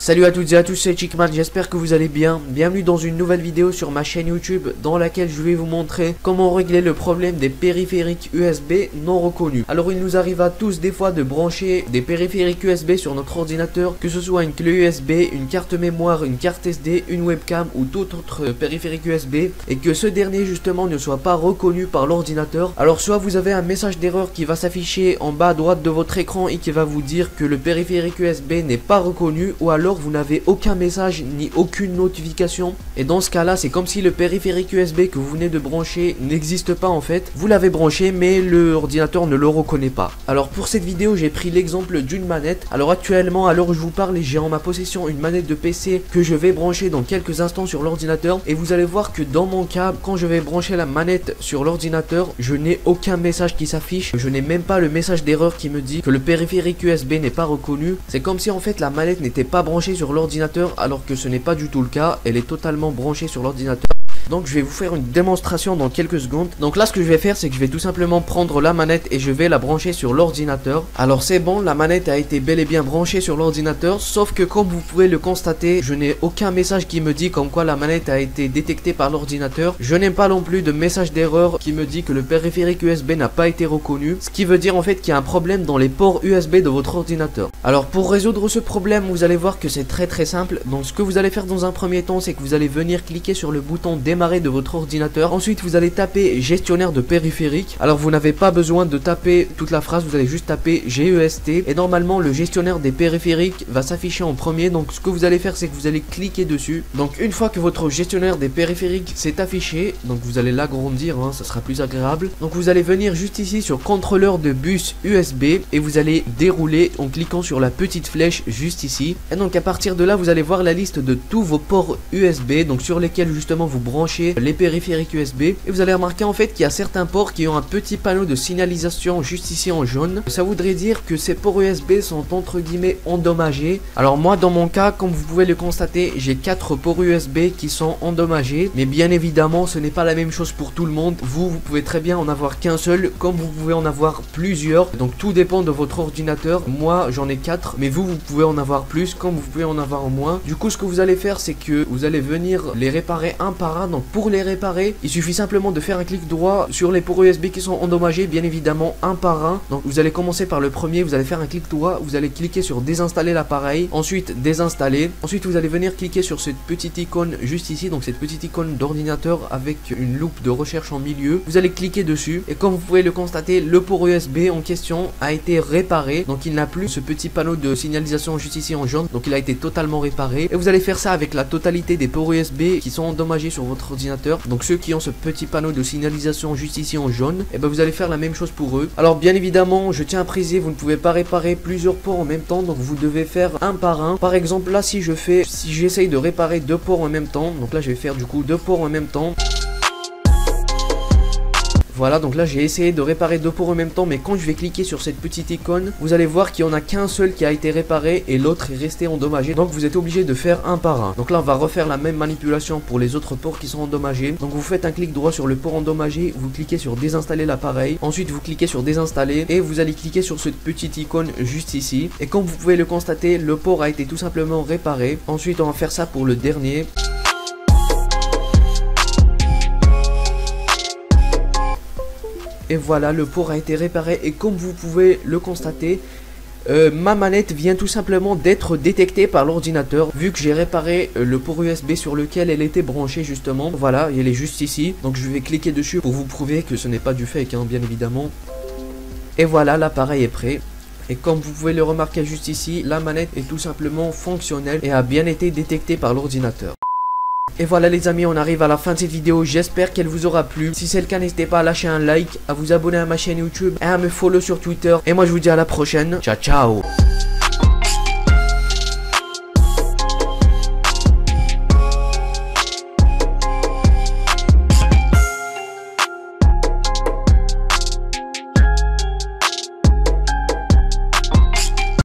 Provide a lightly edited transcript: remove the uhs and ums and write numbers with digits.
Salut à toutes et à tous, c'est Chickman, j'espère que vous allez bien. Bienvenue dans une nouvelle vidéo sur ma chaîne YouTube dans laquelle je vais vous montrer comment régler le problème des périphériques USB non reconnus. Alors il nous arrive à tous des fois de brancher des périphériques USB sur notre ordinateur, que ce soit une clé USB, une carte mémoire, une carte SD, une webcam ou tout autre périphérique USB, et que ce dernier justement ne soit pas reconnu par l'ordinateur. Alors soit vous avez un message d'erreur qui va s'afficher en bas à droite de votre écran et qui va vous dire que le périphérique USB n'est pas reconnu, ou alors vous n'avez aucun message ni aucune notification, et dans ce cas là c'est comme si le périphérique USB que vous venez de brancher n'existe pas en fait. Vous l'avez branché mais l'ordinateur ne le reconnaît pas. Alors pour cette vidéo j'ai pris l'exemple d'une manette. Alors actuellement à l'heure où je vous parle j'ai en ma possession une manette de PC que je vais brancher dans quelques instants sur l'ordinateur, et vous allez voir que dans mon cas quand je vais brancher la manette sur l'ordinateur je n'ai aucun message qui s'affiche, je n'ai même pas le message d'erreur qui me dit que le périphérique USB n'est pas reconnu. C'est comme si en fait la manette n'était pas branchée sur l'ordinateur, alors que ce n'est pas du tout le cas, elle est totalement branchée sur l'ordinateur. Donc je vais vous faire une démonstration dans quelques secondes. Donc là ce que je vais faire c'est que je vais tout simplement prendre la manette et je vais la brancher sur l'ordinateur. Alors c'est bon, la manette a été bel et bien branchée sur l'ordinateur, sauf que comme vous pouvez le constater, je n'ai aucun message qui me dit comme quoi la manette a été détectée par l'ordinateur. Je n'ai pas non plus de message d'erreur qui me dit que le périphérique USB n'a pas été reconnu, ce qui veut dire en fait qu'il y a un problème dans les ports USB de votre ordinateur. Alors pour résoudre ce problème vous allez voir que c'est très simple. Donc ce que vous allez faire dans un premier temps c'est que vous allez venir cliquer sur le bouton démarrer de votre ordinateur. Ensuite vous allez taper gestionnaire de périphériques. Alors vous n'avez pas besoin de taper toute la phrase, vous allez juste taper GEST et normalement le gestionnaire des périphériques va s'afficher en premier. Donc ce que vous allez faire c'est que vous allez cliquer dessus. Donc une fois que votre gestionnaire des périphériques s'est affiché, donc vous allez l'agrandir, ça sera plus agréable. Donc vous allez venir juste ici sur contrôleur de bus USB et vous allez dérouler en cliquant sur la petite flèche juste ici. Et donc à partir de là vous allez voir la liste de tous vos ports USB, donc sur lesquels justement vous branchez les périphériques USB, et vous allez remarquer en fait qu'il y a certains ports qui ont un petit panneau de signalisation juste ici en jaune. Ça voudrait dire que ces ports USB sont entre guillemets endommagés. Alors moi dans mon cas, comme vous pouvez le constater, j'ai 4 ports USB qui sont endommagés, mais bien évidemment ce n'est pas la même chose pour tout le monde. Vous pouvez très bien en avoir qu'un seul, comme vous pouvez en avoir plusieurs, donc tout dépend de votre ordinateur. Moi j'en ai 4, mais vous pouvez en avoir plus, comme vous pouvez en avoir moins. Du coup ce que vous allez faire c'est que vous allez venir les réparer un par un. Donc pour les réparer, il suffit simplement de faire un clic droit sur les ports USB qui sont endommagés, bien évidemment un par un. Donc vous allez commencer par le premier, vous allez faire un clic droit, vous allez cliquer sur désinstaller l'appareil, ensuite désinstaller, ensuite vous allez venir cliquer sur cette petite icône juste ici, donc cette petite icône d'ordinateur avec une loupe de recherche en milieu. Vous allez cliquer dessus et comme vous pouvez le constater, le port USB en question a été réparé, donc il n'a plus ce petit panneau de signalisation juste ici en jaune, donc il a été totalement réparé. Et vous allez faire ça avec la totalité des ports USB qui sont endommagés sur votre ordinateur. Donc ceux qui ont ce petit panneau de signalisation juste ici en jaune, et ben vous allez faire la même chose pour eux. Alors bien évidemment je tiens à préciser, vous ne pouvez pas réparer plusieurs ports en même temps, donc vous devez faire un par un. Par exemple là si j'essaye de réparer 2 ports en même temps, donc là je vais faire du coup 2 ports en même temps. Voilà, donc là j'ai essayé de réparer 2 ports en même temps, mais quand je vais cliquer sur cette petite icône, vous allez voir qu'il n'y en a qu'un seul qui a été réparé et l'autre est resté endommagé. Donc vous êtes obligé de faire un par un. Donc là on va refaire la même manipulation pour les autres ports qui sont endommagés. Donc vous faites un clic droit sur le port endommagé, vous cliquez sur désinstaller l'appareil, ensuite vous cliquez sur désinstaller et vous allez cliquer sur cette petite icône juste ici. Et comme vous pouvez le constater, le port a été tout simplement réparé. Ensuite on va faire ça pour le dernier. Et voilà, le port a été réparé et comme vous pouvez le constater, ma manette vient tout simplement d'être détectée par l'ordinateur vu que j'ai réparé le port USB sur lequel elle était branchée justement. Voilà, elle est juste ici, donc je vais cliquer dessus pour vous prouver que ce n'est pas du fake, bien évidemment. Et voilà, l'appareil est prêt. Et comme vous pouvez le remarquer juste ici, la manette est tout simplement fonctionnelle et a bien été détectée par l'ordinateur. Et voilà les amis, on arrive à la fin de cette vidéo, j'espère qu'elle vous aura plu. Si c'est le cas, n'hésitez pas à lâcher un like, à vous abonner à ma chaîne YouTube et à me follow sur Twitter. Et moi je vous dis à la prochaine, ciao ciao.